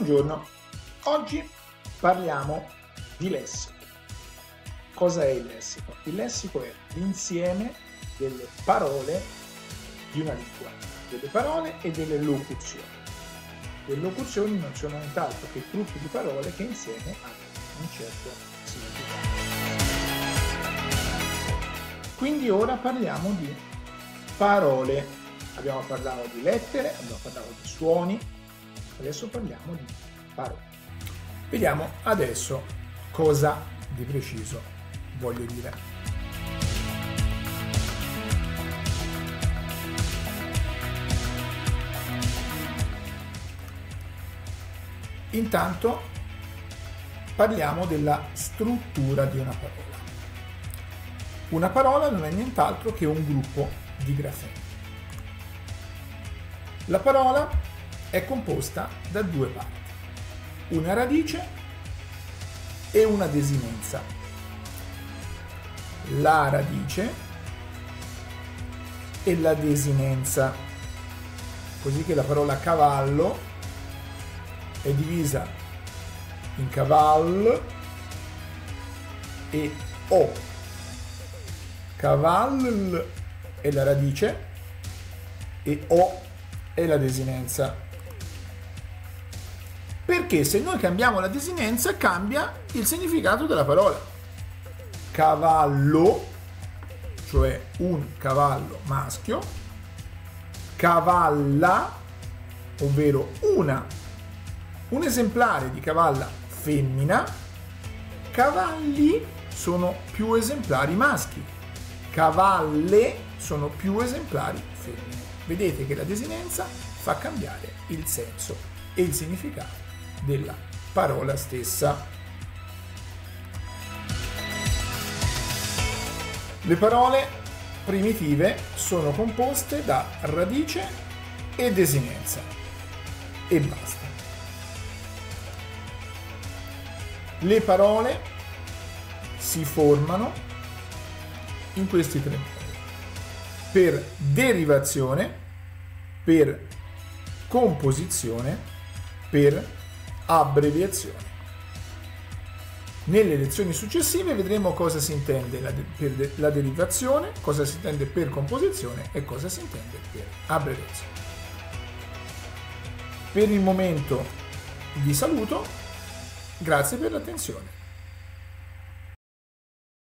Buongiorno, oggi parliamo di lessico. Cosa è il lessico? Il lessico è l'insieme delle parole di una lingua, delle parole e delle locuzioni. Le locuzioni non sono nient'altro che gruppi di parole che insieme hanno un certo significato. Quindi ora parliamo di parole. Abbiamo parlato di lettere, abbiamo parlato di suoni. Adesso parliamo di parole. Vediamo adesso cosa di preciso voglio dire. Intanto parliamo della struttura di una parola. Una parola non è nient'altro che un gruppo di grafemi. La parola è composta da due parti, una radice e una desinenza. La radice e la desinenza, così che la parola cavallo è divisa in caval e o. Caval è la radice e o è la desinenza. Perché se noi cambiamo la desinenza cambia il significato della parola. Cavallo, cioè un cavallo maschio, cavalla, ovvero un esemplare di cavalla femmina, cavalli sono più esemplari maschi, cavalle sono più esemplari femmine. Vedete che la desinenza fa cambiare il senso e il significato della parola stessa. Le parole primitive sono composte da radice e desinenza e basta. Le parole si formano in questi tre modi: per derivazione, per composizione, per abbreviazione. Nelle lezioni successive vedremo cosa si intende per la derivazione, cosa si intende per composizione e cosa si intende per abbreviazione. Per il momento vi saluto, grazie per l'attenzione.